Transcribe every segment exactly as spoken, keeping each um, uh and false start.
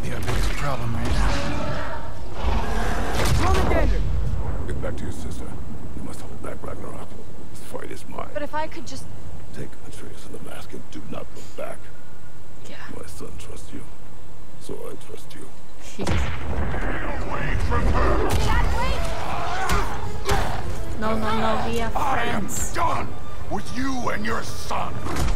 be our biggest problem right now. Get back to your sister. You must hold back Ragnarok. This fight is mine. But if I could just... Take Atreus and the mask and do not look back. Yeah. My son trusts you, so I trust you. Get away from her! Dad, wait! No, no, no, we are friends. I am done with you and your son.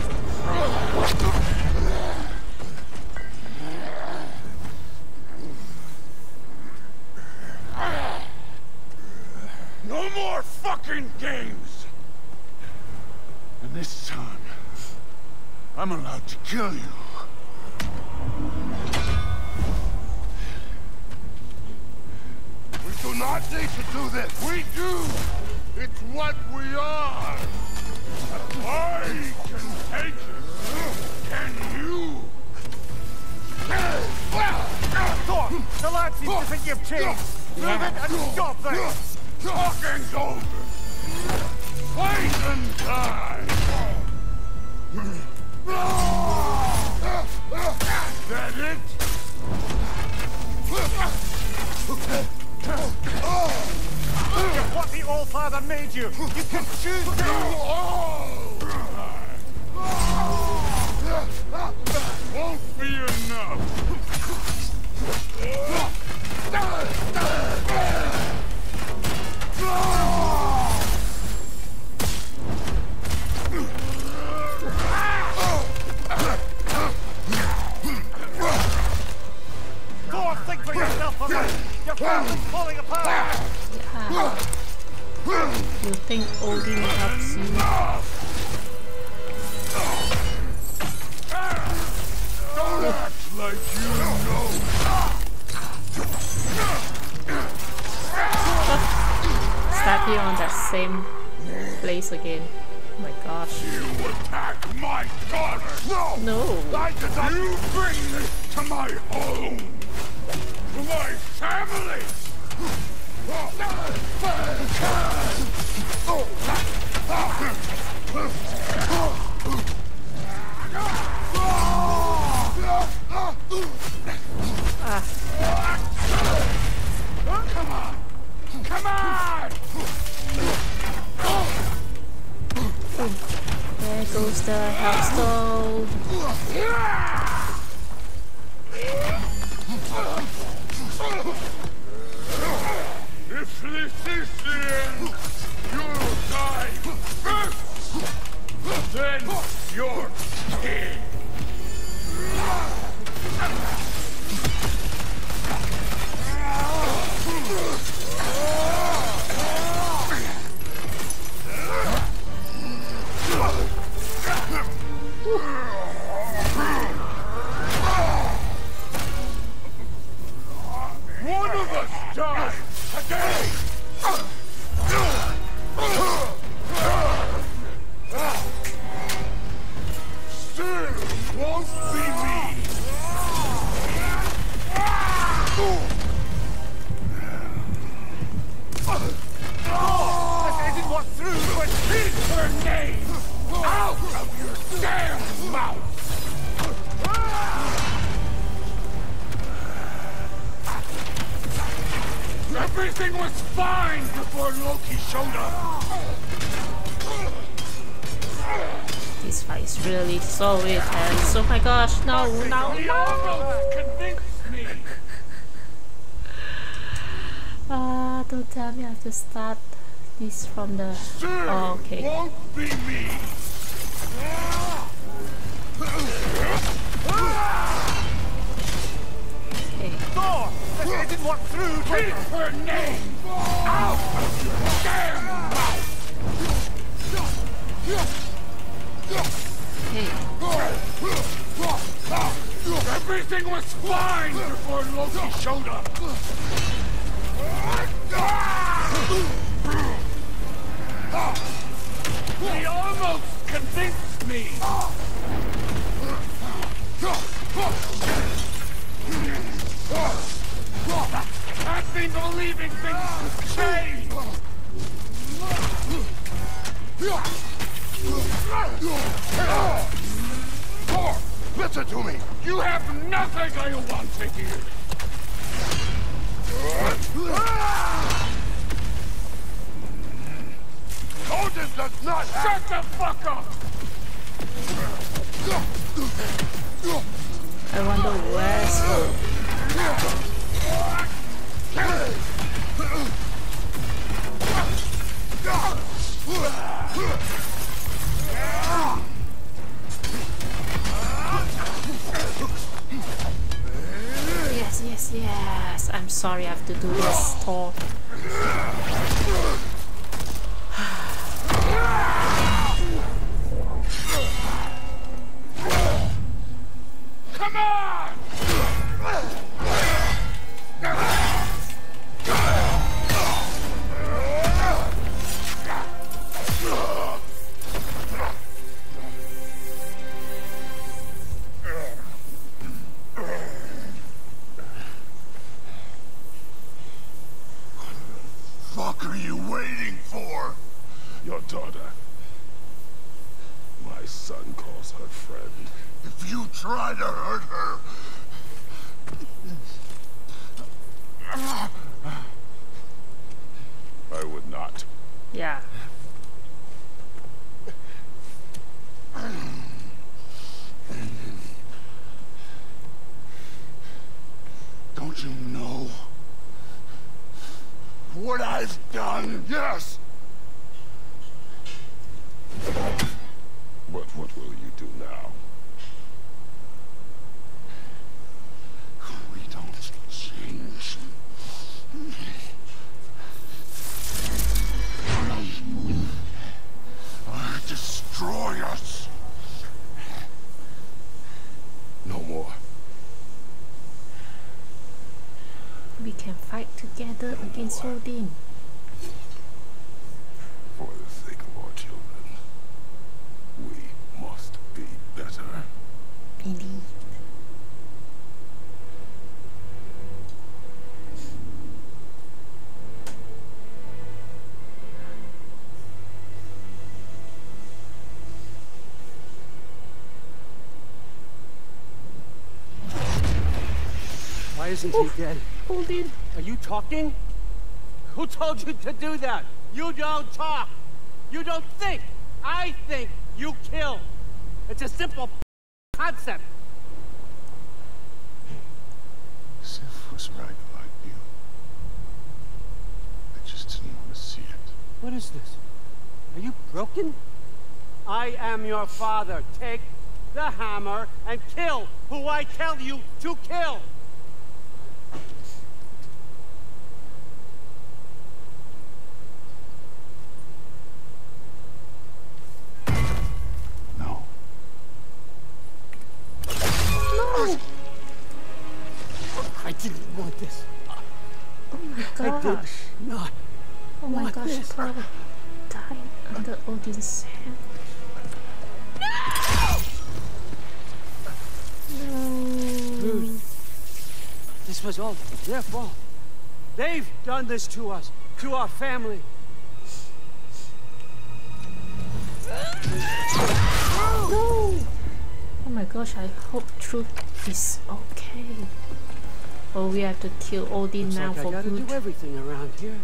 No more fucking games! And this time, I'm allowed to kill you. We do not need to do this. We do. It's what we are. I can take it. Can you? Thor, the lad seems to think you've changed. Move it and stop this. Talking's over. Poison time. That it? You're what the All-Father made you. You can choose to... Won't be enough. Thor, think for yourself a minute. Your family's falling apart. Yeah. You think Odin helps you? Don't act like you know. Start here on that same place again. Oh my gosh. You attack my daughter. No. No. I did not. You bring this to my home. To my family. Ah. Come on! Come on! There goes the Hellstone. If this is the end, you'll die first! Then you're king! One of us died today! Still won't be me! This isn't what through, but Keep her name out of your damn mouth! Everything was fine before Loki showed up! This fight is really so intense. Oh my gosh, no, no, He no! almost convinced me! Ah, don't tell me I have to start this from the... Still Oh, okay. won't be me! Okay. Thor, this isn't what through, but... Keep her name out of your damn mouth! Okay. Everything was fine before Loki showed up! He almost convinced me! I've been believing things would change! Thor, listen to to me! You have nothing I want to hear! Odin does not shut the fuck up! I wonder where's the... Yes, yes, yes. I'm sorry I have to do this, Thor. Come on! What are you waiting for? Your daughter. My son calls her friend. If you try to hurt her... I would not. Yeah. Don't you know what I've done? Yes! But what will you do now? We don't change. Or destroy us. No more. We can fight together against Odin. For the sake of our children, we must be better. Indeed. Why isn't he dead? Odin. Are you talking? Who told you to do that? You don't talk. You don't think. I think. You kill. It's a simple concept. Sif was right about you. I just didn't want to see it. What is this? Are you broken? I am your father. Take the hammer and kill who I tell you to kill. No. No! I didn't want this. Oh my I did gosh. not. Oh my want gosh, this. Thor died under Odin's hand. No! Dude, this was all their fault. They've done this to us, to our family. No! Oh my gosh, I hope Truth is okay. Oh, we have to kill Odin Looks now like for I gotta good. do everything around here.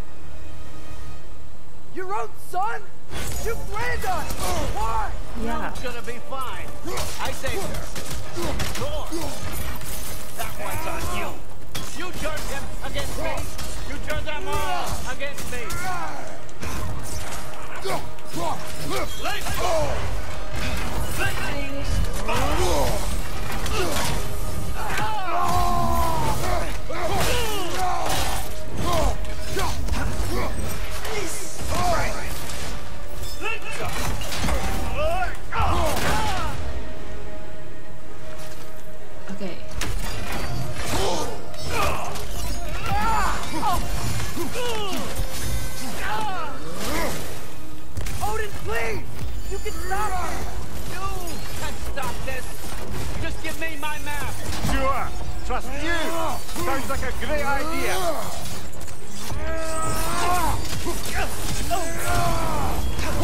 Your own son? You planned on it! Why? Yeah. It's gonna be fine. I saved her. Thor, that one's on you. You turned him against me. You turned them all against me. Let go! Let Okay. Odin, please! You can stop it! You can stop this. Just give me my map. Sure! Trust you! Sounds like a great idea!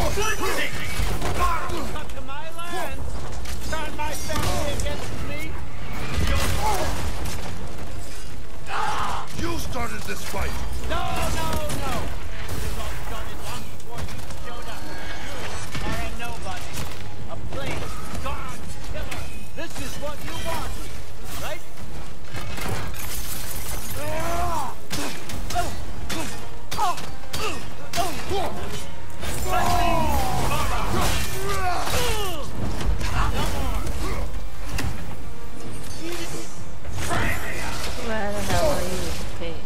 Come to my land. Turn my family against me. what you want, right? Where the hell are you? Okay.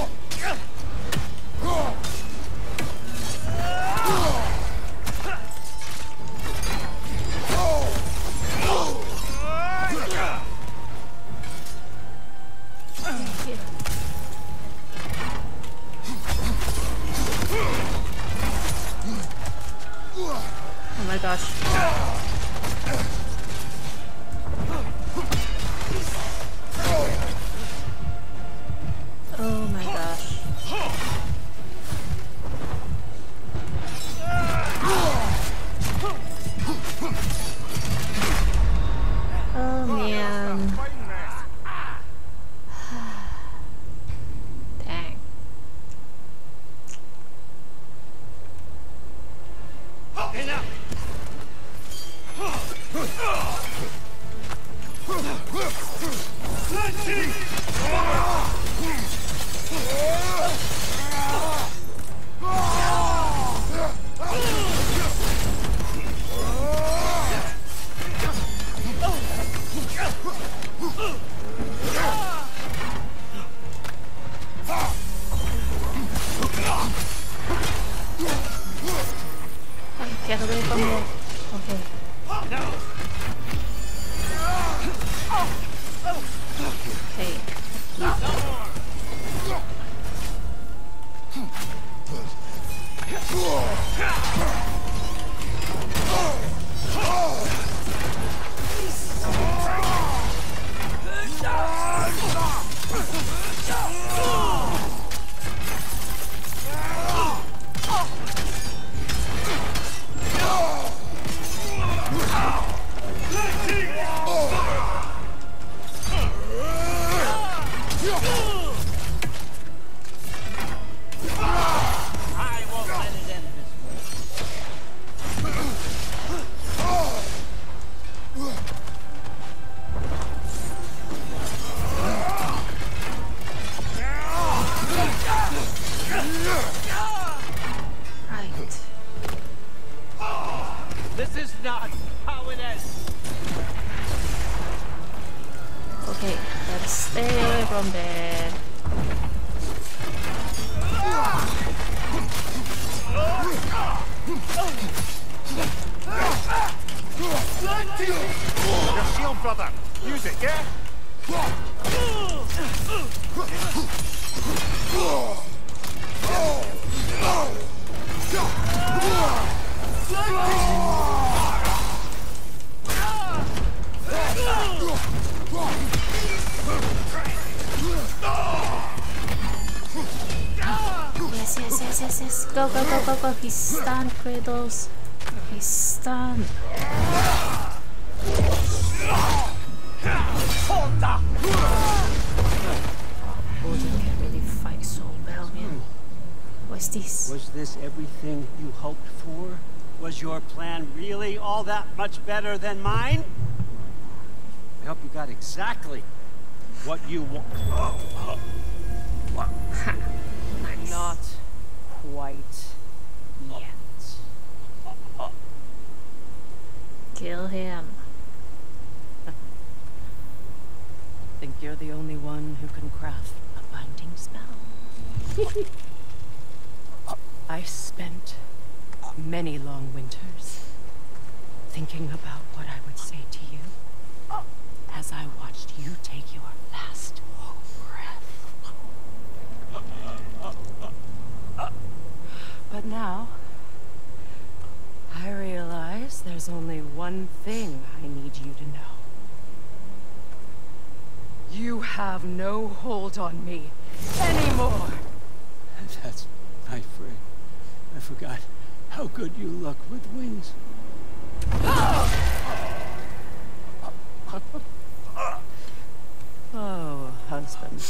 Oh my gosh. Oh my gosh. Oh man. Dang. Enough. Get away from me. Okay. Okay. This is not how it ends. Okay, let's stay away from there. Your shield, brother. Use it, yeah? Yes, yes, yes, yes, yes. Go, go, go, go, go. He's stunned, Kratos. He's stunned. Odin can really fight so well, man. What's this? Was this everything you hoped for? Was your plan really all that much better than mine? I hope you got exactly what you want. Nice. Not quite yet. Kill him. Think you're the only one who can craft a binding spell? I spent many long winters thinking about what I would say to you as I watched you take your last breath. But now, I realize there's only one thing I need you to know. You have no hold on me anymore. That's my friend. I forgot how good you look with wings. Oh, husband.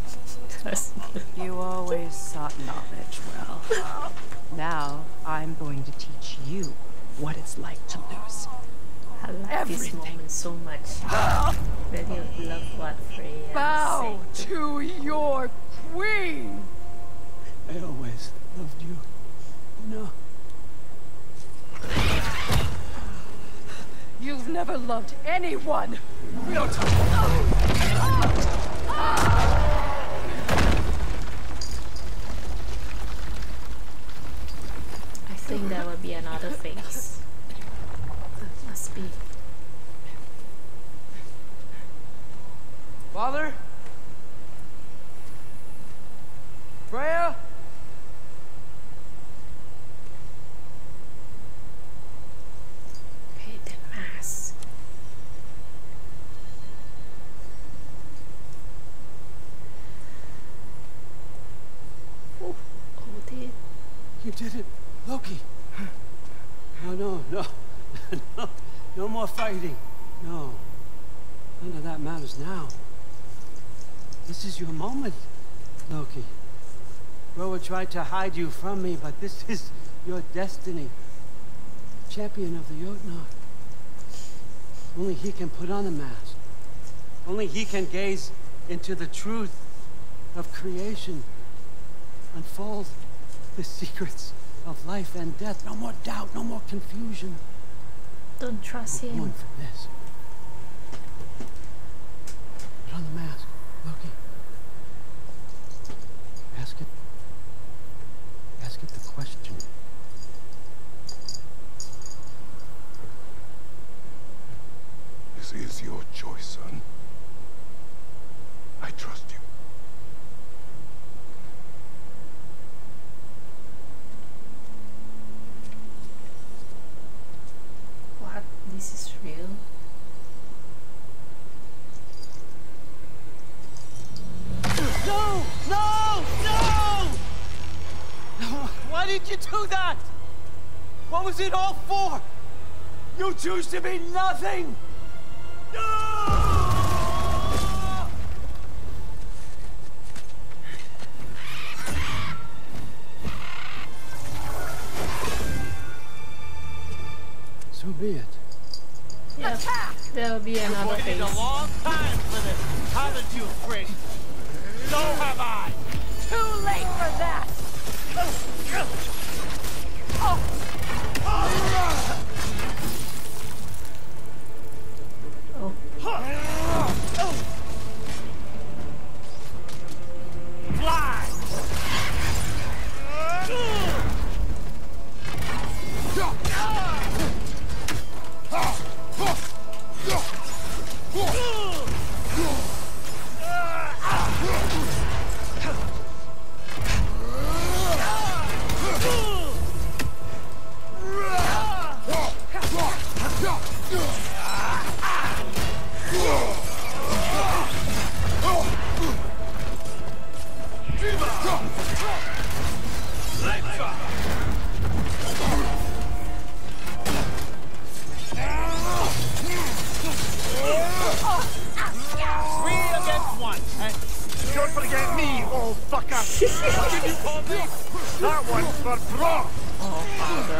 You always sought knowledge well. Now, I'm going to teach you what it's like to lose. I like Everything. this moment so much. Really love what Freya Bow said. to your queen. I always loved you. You know. You've never loved anyone. We don't talk. I think there will be another phase. Must be. Father? Freya? Okay, the mask. Oh, oh, did. You did it, Loki. No, no, no. no. No more fighting. No. None of that matters now. This is your moment, Loki. Roa tried to hide you from me, but this is your destiny. Champion of the Jotnar. Only he can put on the mask. Only he can gaze into the truth of creation. Unfold the secrets of life and death. No more doubt, no more confusion. Don't trust We're him. going for this. Put on the mask, Loki. Ask it. Ask it the question. This is your choice, son. I trust you. What? This is real? No! No! No! Why did you do that? What was it all for? You choose to be nothing! No! So be it. Yeah, there will be another Waited phase. a long time for this, haven't you, Frick? So have I! Too late for that. Oh, Fly! Don't forget me, old fucker! What did you call me? That one's for broth! oh, father,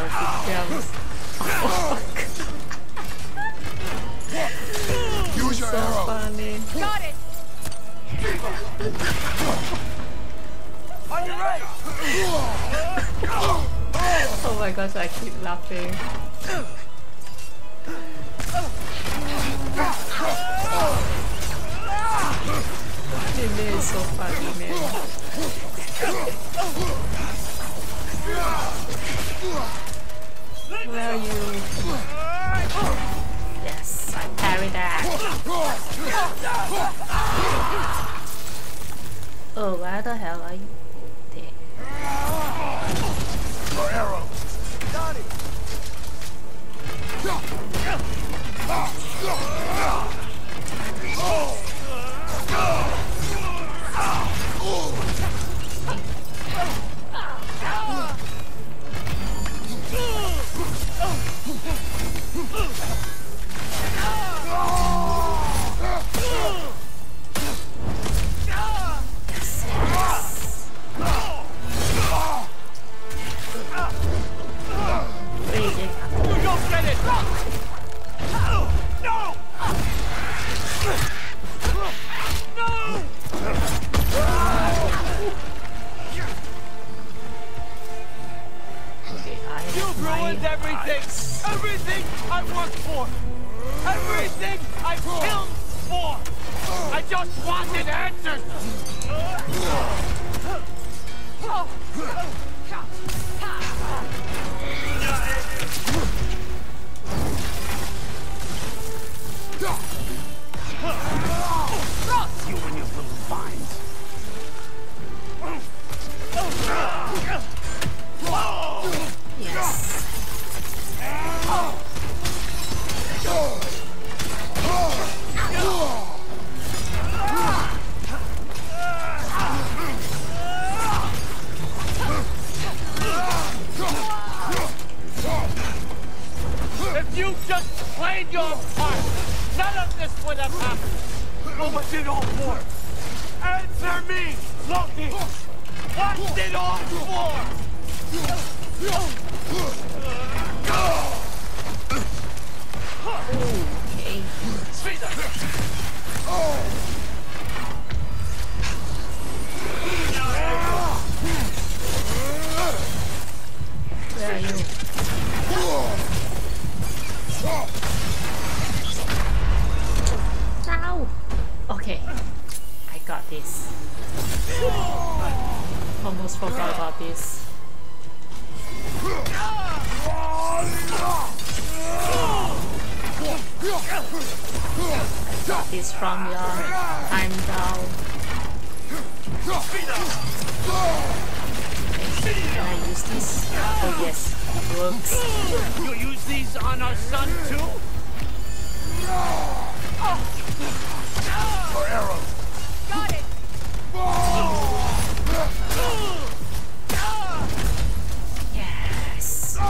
he jumps. Use your So arrow. funny. Got it. On your right! Oh my gosh, I keep laughing. It is so funny, man. Where are you? Yes, I parry that. Oh, where the hell are you? There. Your arrow. Got it! ruined everything! Everything I worked for! Everything I killed for! I just wanted answers! You and your little vines. Yes. If you just played your part, none of this would have happened. What was it all for? Answer me, Loki! What's it all for? Okay. Where are you? Ow! Okay. I got this. Almost forgot about this. Got this from your time down. Can I use this? Oh yes, it works. You use these on our son too? For arrows. Got it! Yes.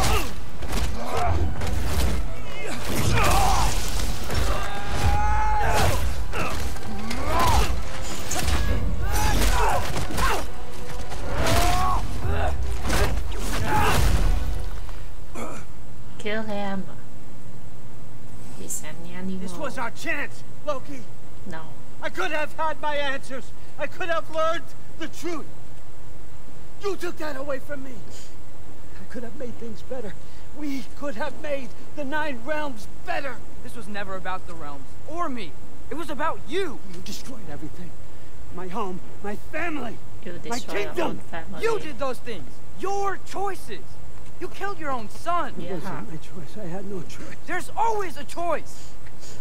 Kill him. He's an animal. This was our chance, Loki. No. I could have had my answers. I could have learned the truth. You took that away from me. I could have made things better. We could have made the Nine Realms better. This was never about the realms, or me. It was about you. You destroyed everything. My home, my family, You my destroy your own kingdom. family. You did those things. Your choices. You killed your own son. It Yeah. wasn't my choice. I had no choice. There's always a choice.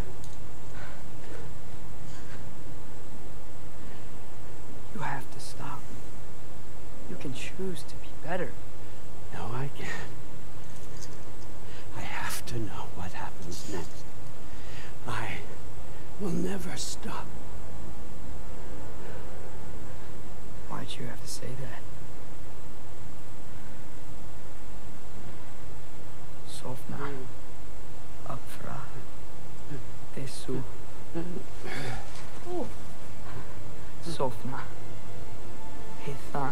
You have to stop. You can choose to be better. No, I can't. I have to know what happens next. I will never stop. Why'd you have to say that? Sofna. Upfra. Tesu. Sofna. Hithan.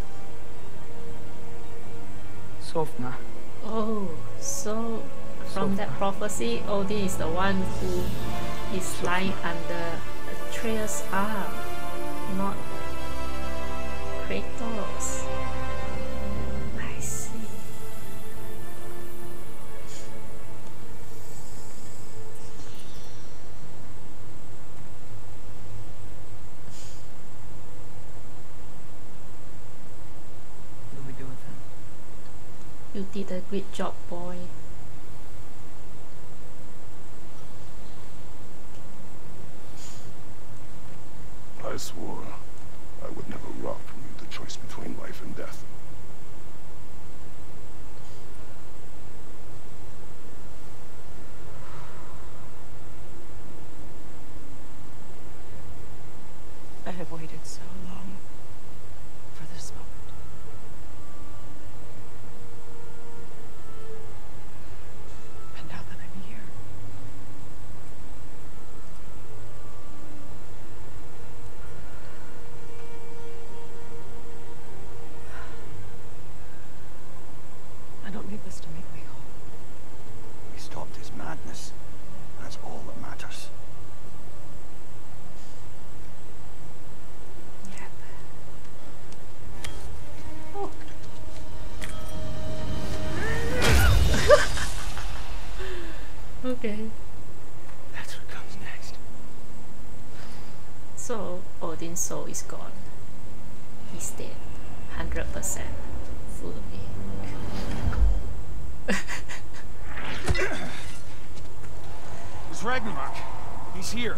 Sofna. Oh, so from that prophecy, Odin is the one who is lying under Atreus' arm, not Kratos. I see. What do we do with him? You did a great job, boy. I swore I would never rob from you the choice between life and death. I have waited so long for this moment. And now that I'm here, I don't need this to make me whole. He stopped his madness. That's all that matters. Yeah, but So Odin's soul is gone. He's dead. one hundred percent. Fully. It's Ragnarok. He's here.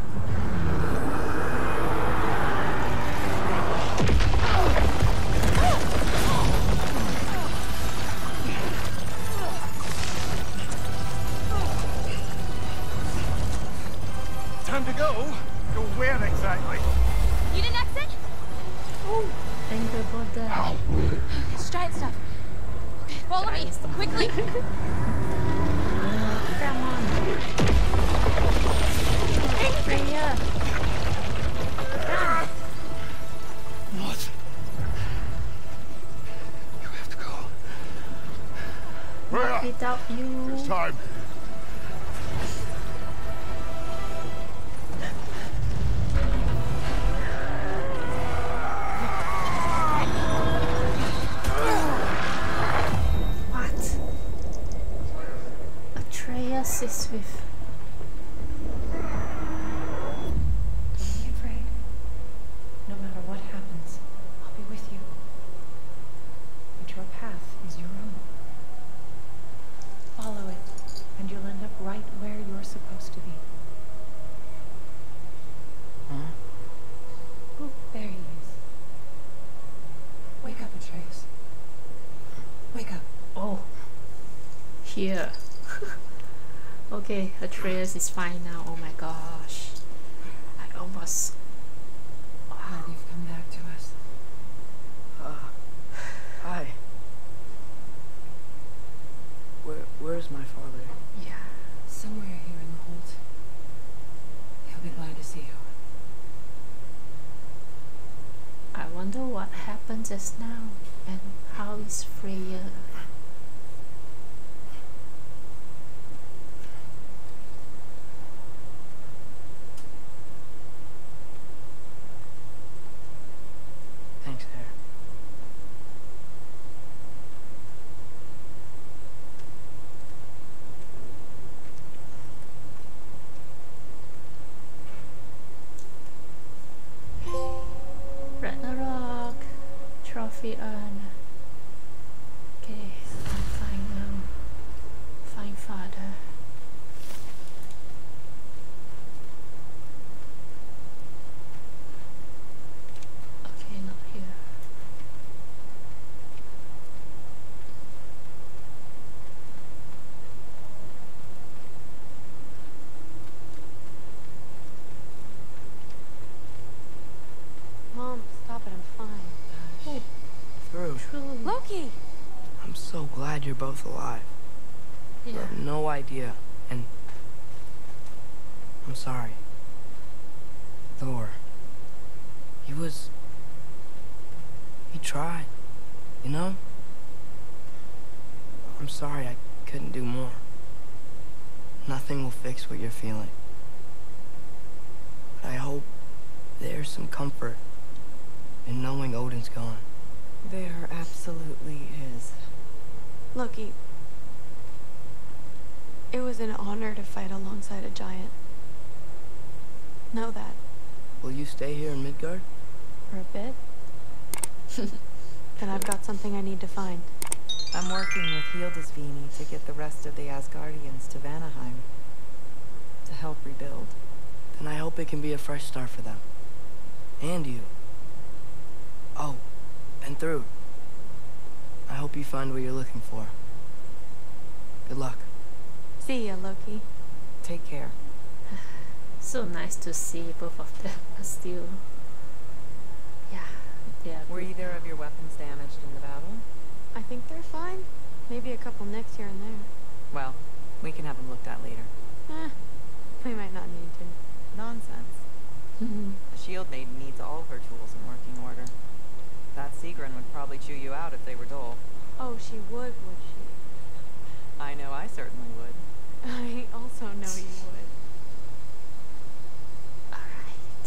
Time to go. Go where exactly? Need an exit? Oh, thank you for that. It's giant stuff. Okay, follow Giant me, stuff. quickly. uh, come on. Freya. What? You have to go. Where? Without you. It's time. What? Atreus is with. Don't be afraid. No matter what happens, I'll be with you. But your path is your own. Follow it, and you'll end up right where you're supposed to be. Huh? Oh, there he is. Wake up, Atreus. Wake up. Oh. Here. Okay, Atreus is fine now. Oh my gosh. I almost. Glad you've come back to us. Uh, hi. Where, where's my father? Yeah, somewhere here in the Holt. He'll be glad to see you. I wonder what happened just now and how is Freya. Thanks, Hare. Ragnarok. Trophy earned. Okay, I'm fine now. Fine father. Okay, not here. Mom, stop it, I'm fine. Oh, Through. true. Loki! I'm so glad you're both alive. You Yeah. have no idea, and I'm sorry. Thor. He was... He tried, you know? I'm sorry I couldn't do more. Nothing will fix what you're feeling. But I hope there's some comfort in knowing Odin's gone. There absolutely is. Loki, it was an honor to fight alongside a giant. Know that. Will you stay here in Midgard? For a bit. Then I've got something I need to find. I'm working with Hildisvini to get the rest of the Asgardians to Vanaheim. To help rebuild. Then I hope it can be a fresh start for them. And you. Oh, and Thrud. I hope you find what you're looking for. Good luck. See ya, Loki. Take care. So nice to see both of them, but still. Yeah, they are Were good. either of your weapons damaged in the battle? I think they're fine. Maybe a couple nicks here and there. Well, we can have them looked at later. Eh, we might not need to. Nonsense. Mhm. The shield maiden needs all her tools in working order. That Sigrun would probably chew you out if they were dull. Oh, she would, would she? I know I certainly would. I also know you would. Alright.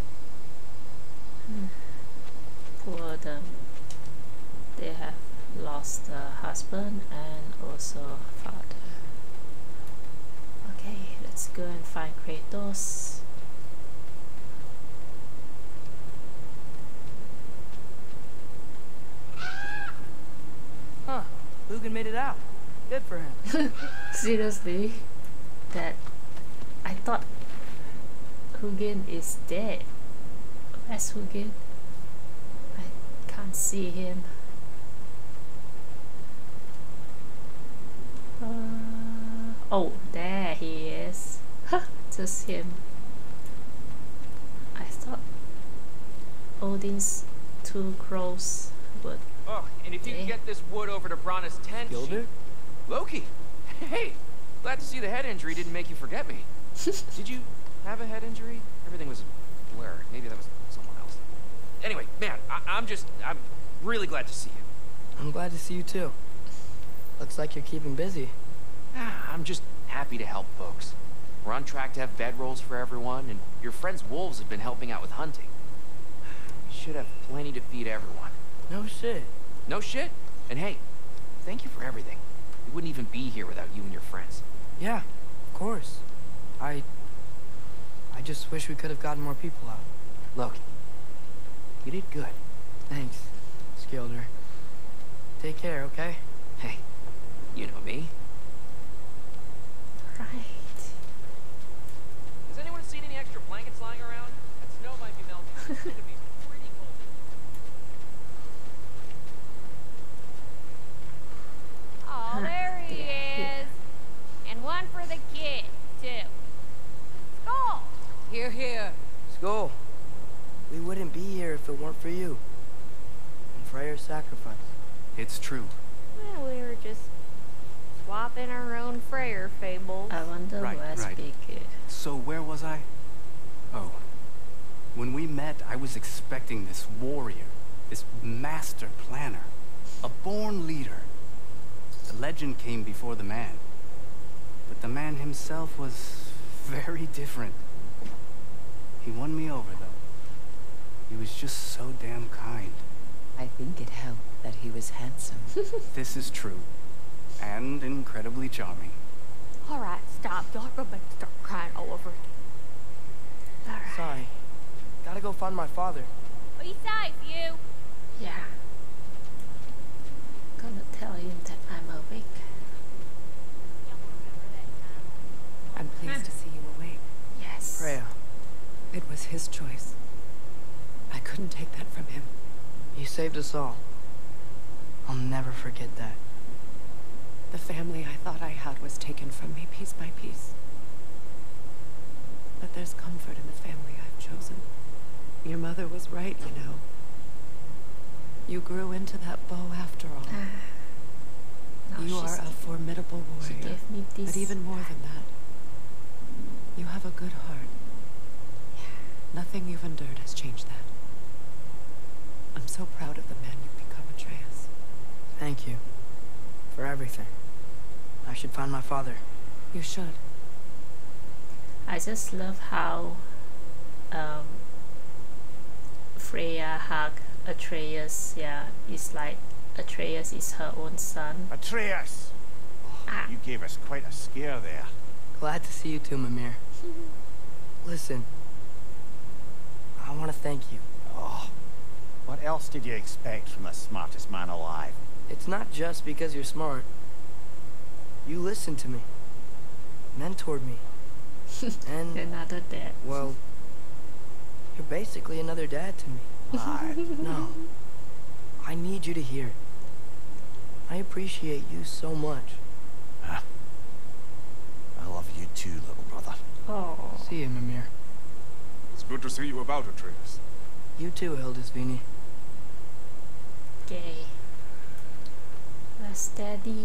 Hmm. Poor them. They have lost a husband and also a father. Okay, let's go and find Kratos. Good for him. Seriously? That... I thought... Hugin is dead. Where's Hugin? I can't see him. Uh, oh, there he is. Just him. I thought Odin's two crows would. Oh, and if you can get this wood over to Brana's tent. Gilder? Loki! Hey! Glad to see the head injury didn't make you forget me. Did you have a head injury? Everything was a blur. Maybe that was someone else. Anyway, man, I I'm just... I'm really glad to see you. I'm glad to see you too. Looks like you're keeping busy. I'm just happy to help folks. We're on track to have bedrolls for everyone, and your friend's wolves have been helping out with hunting. We should have plenty to feed everyone. No shit. No shit? And hey, thank you for everything. We wouldn't even be here without you and your friends. Yeah, of course. I... I just wish we could have gotten more people out. Loki, you did good. Thanks, Skilder. Take care, okay? Hey, you know me. Right. Has anyone seen any extra blankets lying around? That snow might be melting. It's gonna be pretty cold. Oh, there he is. And one for the kid, too. Skull! Here, here. Skull. We wouldn't be here if it weren't for you. And Freyr's sacrifice. It's true. Well, we were just swapping our own Freyr fables. I wonder Right, where's right. Big Kid. So where was I? Oh. When we met, I was expecting this warrior, this master planner, a born leader. The legend came before the man. But the man himself was very different. He won me over, though. He was just so damn kind. I think it helped that he was handsome. This is true. And incredibly charming. All right, stop. Y'all are about to start crying all over again. Alright. Sorry. Gotta go find my father. Be safe, you. Yeah. Gonna tell him that I'm awake. I'm pleased to see you awake. Yes. Freya, It was his choice. I couldn't take that from him. you saved us all. I'll never forget that. The family I thought I had was taken from me piece by piece. But there's comfort in the family I've chosen. Your mother was right, you know. You grew into that bow after all. Now You she's- are a formidable She warrior. gave me this. But even more than that, you have a good heart. Nothing you've endured has changed that. I'm so proud of the man you've become, Atreus. Thank you. For everything. I should find my father. You should. I just love how um, Freya hug Atreus. Yeah, it's like Atreus is her own son. Atreus! Ah. You gave us quite a scare there. Glad to see you too, Mimir. Listen. I want to thank you. Oh, what else did you expect from the smartest man alive? It's not just because you're smart. You listened to me. Mentored me. And, Another dad. well, you're basically another dad to me. Lad. No. I need you to hear it. I appreciate you so much. Huh? I love you too, little brother. Oh. See you, Mimir. It's good to see you about, Atreus. You too, Hildisvini. Okay. Let's daddy.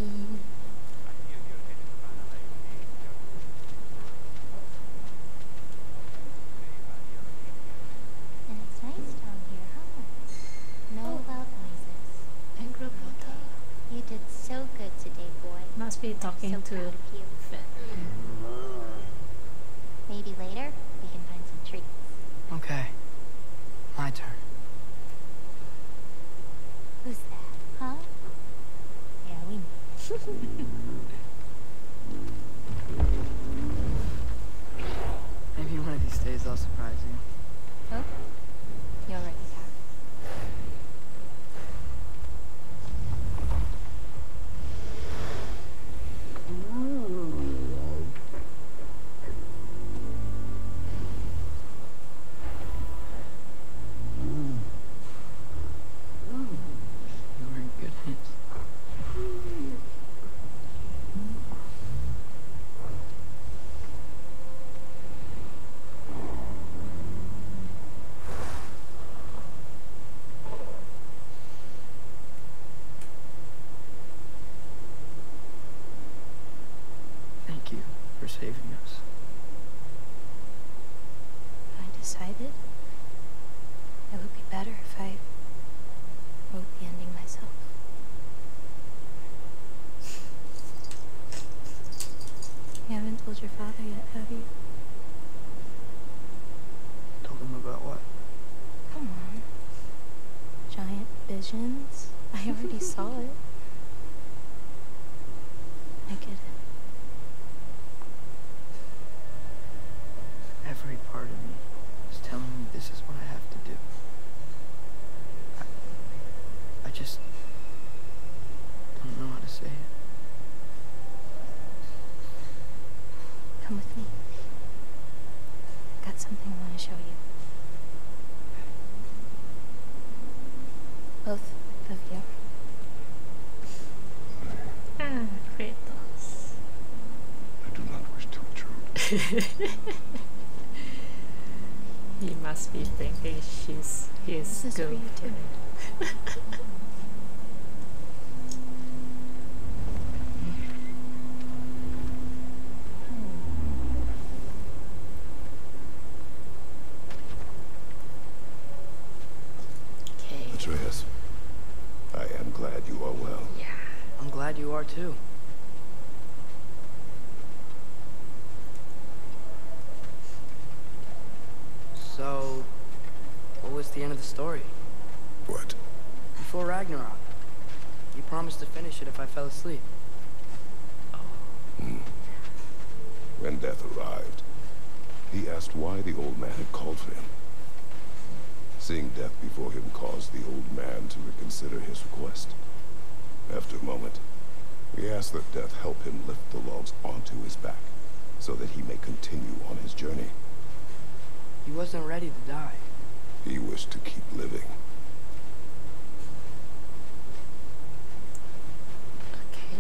And it's nice down here, huh? No loud noises. And Roberta. You did so good today, boy. Must be talking so to proud of you. Finn. Maybe later we can find some treats. Okay. My turn. Who's that, huh? Yeah, we know. Maybe one of these days I'll surprise you. Oh, you already have. decided it would be better if I wrote the ending myself. You haven't told your father yet, have you? Told him about what? Come on. Giant visions? I already saw it. I get it. Every part of me is telling me this is what I have to do. I, I just don't know how to say it. Come with me. I've got something I want to show you. Both of you. Ah, Kratos. I do not wish to intrude. He must be thinking she's his This is for you too. girlfriend. Okay. Atreus, I am glad you are well. Yeah. I'm glad you are too. So, what was the end of the story? What? Before Ragnarok, you promised to finish it if I fell asleep. Hmm. When death arrived, he asked why the old man had called for him. Seeing death before him caused the old man to reconsider his request. After a moment, he asked that death help him lift the logs onto his back, so that he may continue on his journey. He wasn't ready to die. He wished to keep living. Okay.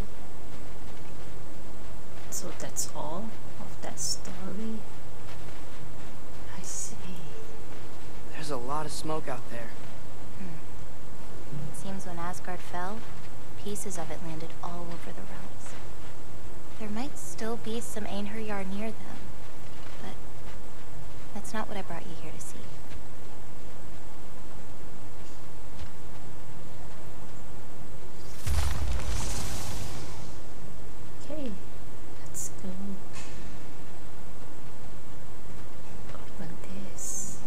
So that's all of that story. I see. There's a lot of smoke out there. Hmm. It seems when Asgard fell, pieces of it landed all over the realms. There might still be some Einherjar near them, but that's not what I brought you here to see. Okay, let's go. Open this.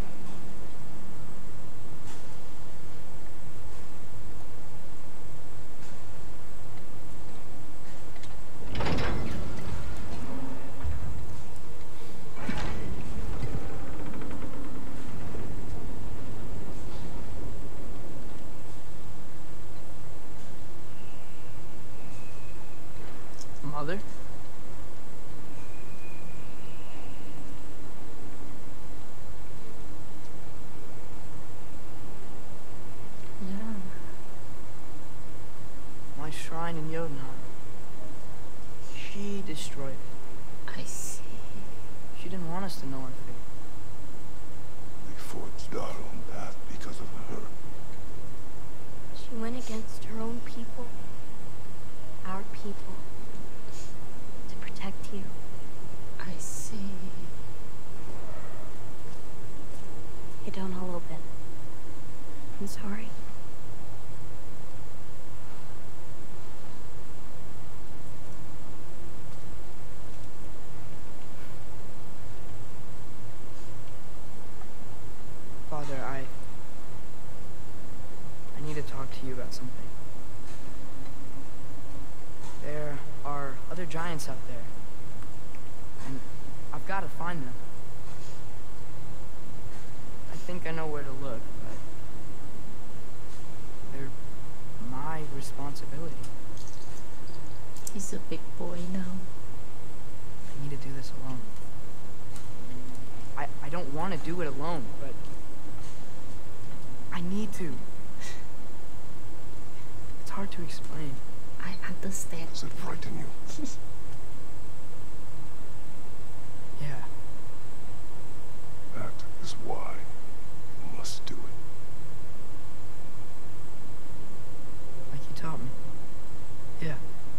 Mother? Yeah. My shrine in Jotunheim. She destroyed it. I see. She didn't want us to know our fate. We forged our own path because of her. She went against her own people. Our people. To protect you. I see. Hey, don't all open. I'm sorry. Father, I... I need to talk to you about something. There are other giants out there. And I've got to find them. I think I know where to look, but... they're my responsibility. He's a big boy now. I need to do this alone. I, I don't want to do it alone, but... I need to. It's hard to explain. I understand. Does it frighten you? Yeah. That is why you must do it. Like you taught me. Yeah.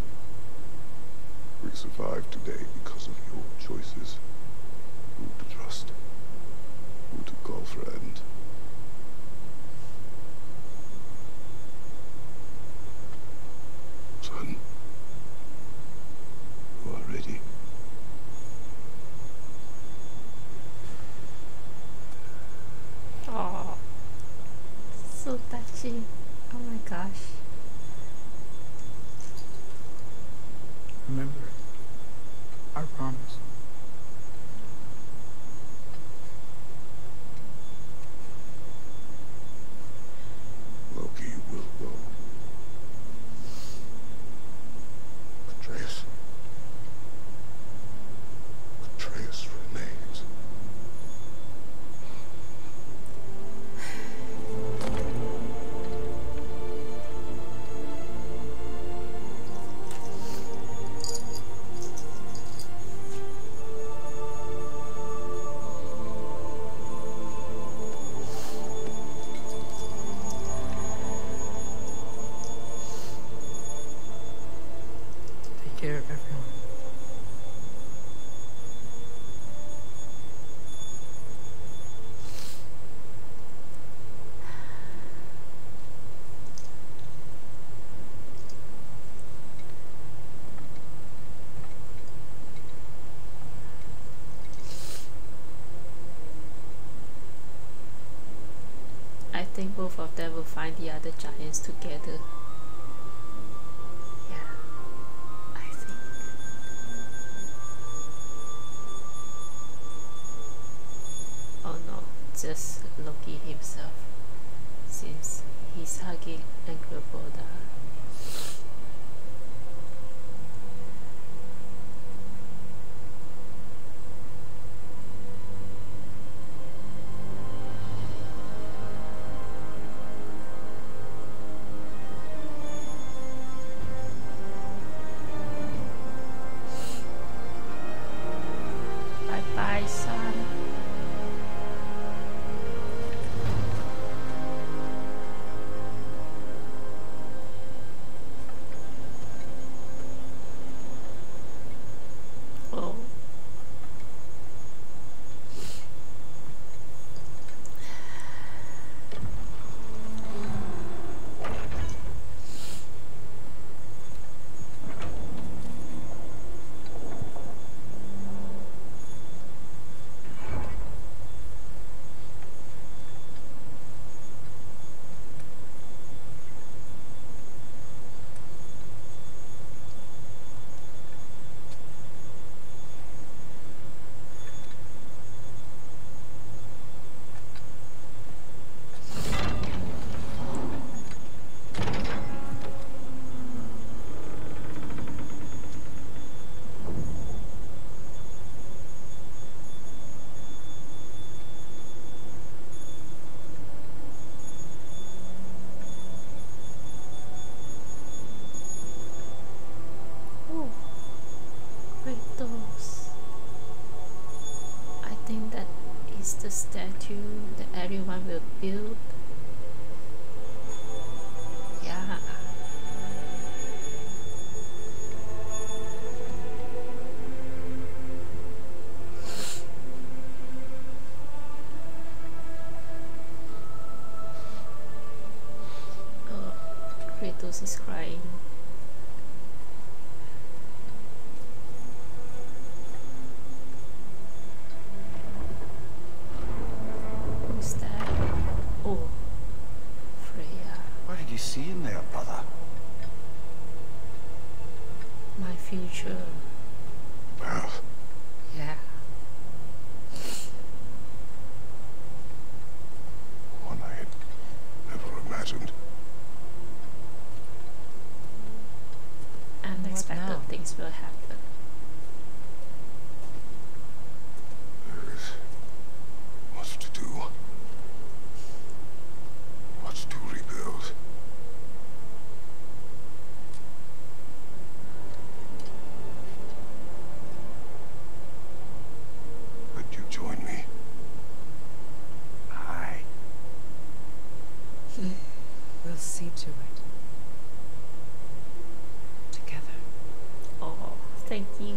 We survived today because of your choices. Who to trust, who to friend. Son, you are ready. Oh, so touchy. Oh my gosh. Remember our promise. Loki will go. Atreus. Atreus remains. Take care of everyone. I think both of them will find the other giants together. Yeah, I think. Oh no, just Loki himself, since he's hugging Angrboda. Bye bye, son. Oh. Oh, Kratos. I think that is the statue that everyone will build. Yeah. Oh, Kratos is crying. Who's that? Oh, Freya. What did you see in there, brother? My future. Well, Yeah. one I had never imagined. Unexpected now? things will happen. There is much to do. Much to rebuild. Would you join me? Aye. We'll see to it. Together. Oh, thank you.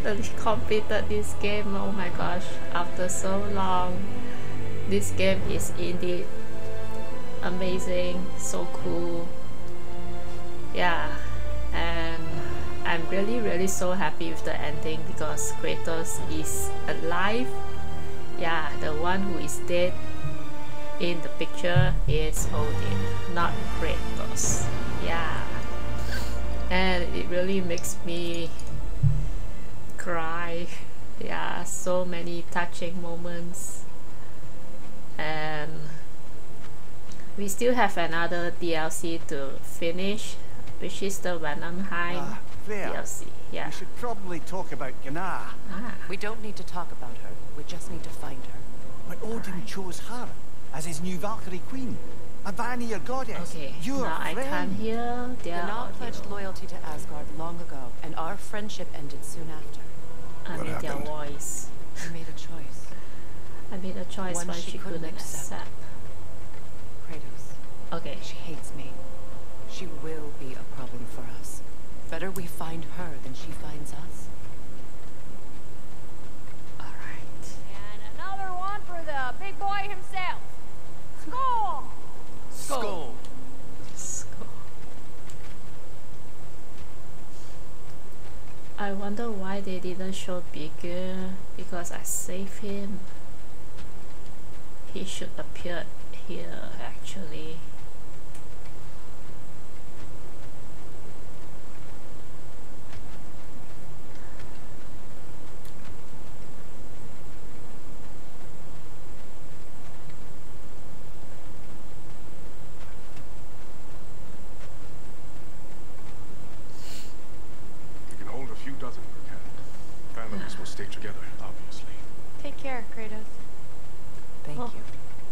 finally completed this game. Oh my gosh, after so long. This game is indeed amazing, so cool. Yeah, and I'm really really so happy with the ending because Kratos is alive. Yeah, the one who is dead in the picture is Odin, not Kratos. Yeah, and it really makes me cry. Yeah, so many touching moments. And we still have another D L C to finish, which is the Vanamheim Ah, there. D L C. Yeah. We should probably talk about Gná. Ah. We don't need to talk about her. We just need to find her. But Odin chose her as his new Valkyrie queen. A Vanir goddess. Okay, Your now I friend. can't hear their Gná audio. pledged loyalty to Asgard long ago, and our friendship ended soon after. I What mean their happened? voice. We made a choice. I made a choice One why she she couldn't couldn't accept. accept. Kratos. Okay. She hates me. She will be a problem for us. Better we find her than she finds us. Alright. And another one for the big boy himself. Skull! Skull. Skull. I wonder why they didn't show bigger, because I saved him. He should appear here actually. You can hold a few dozen per cat. Families will stay together, obviously. Take care, Kratos. Thank Oh. you.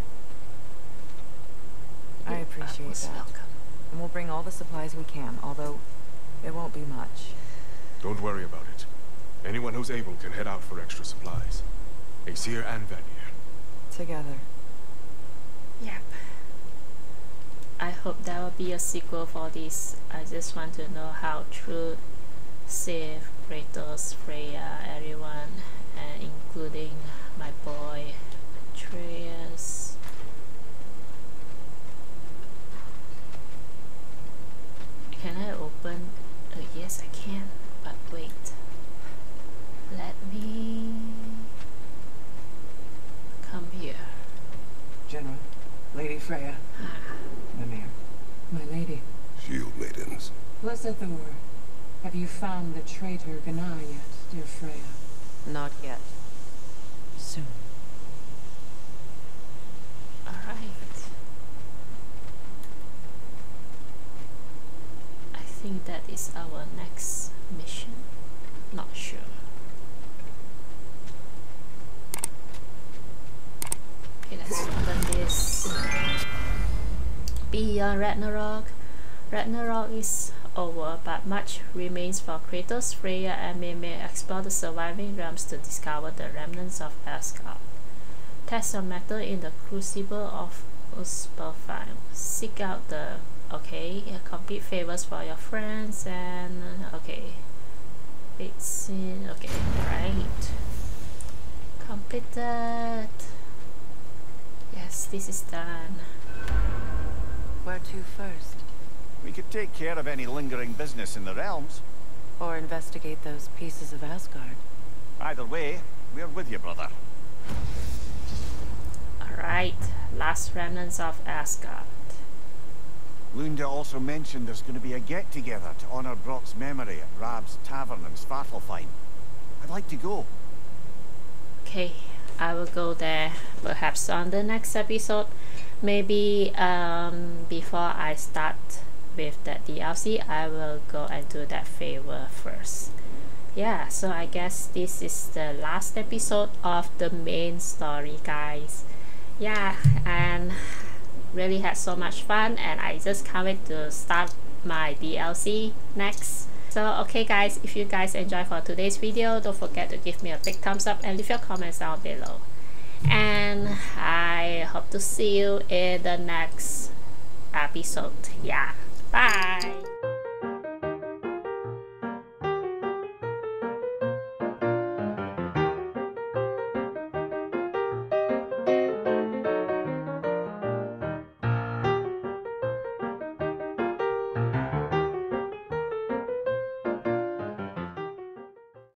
I appreciate Most that. welcome. And we'll bring all the supplies we can, although it won't be much. Don't worry about it. Anyone who's able can head out for extra supplies. Aesir and Vanir. Together. Yep. I hope there will be a sequel for this. I just want to know how Truth saved Kratos, Freya, everyone, and including my boy Atreus. Can I open? Uh, yes, I can. But wait. Let me come here. General, Lady Freya, Mimir, my lady. Shield maidens. Blessed Thor, have you found the traitor Gná yet, dear Freya? Not yet. Soon. Alright. I think that is our next mission. Not sure. Okay, let's open this. Beyond Ragnarok. Ragnarok is over, but much remains for Kratos, Freya, and Mimir explore the surviving realms to discover the remnants of Asgard. Test your metal in the crucible of Muspelheim. Seek out the okay, complete favors for your friends and okay. It's in okay, right. Completed. Yes, this is done. Where to first? We could take care of any lingering business in the realms. Or investigate those pieces of Asgard? Either way, we're with you, brother. Alright, last remnants of Asgard. Lunda also mentioned there's going to be a get-together to honor Brock's memory at Rab's Tavern in Svartalfheim. I'd like to go. Okay, I will go there perhaps on the next episode. Maybe um, before I start with that D L C, I will go and do that favor first. Yeah, so I guess this is the last episode of the main story, guys. Yeah, and really had so much fun, and I just can't wait to start my D L C next. So okay guys, if you guys enjoyed for today's video, don't forget to give me a big thumbs up and leave your comments down below. And I hope to see you in the next episode. Yeah, bye.